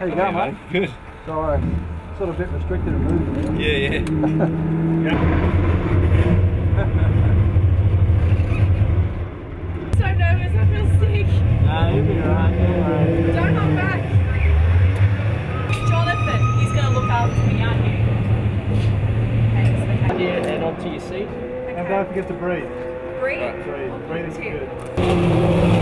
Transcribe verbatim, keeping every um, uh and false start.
How you going, mate? Good. Sorry, sort of a bit restricted in movement. Yeah, yeah. Yeah. So nervous, I feel sick. Nah, you'll be alright, don't worry. Don't hold back. Jonathan, he's going to look after me, aren't you? Thanks, okay. Yeah, and onto your seat. Okay. And don't forget to breathe. Breathe. Breathe. Breathe is Tip. good.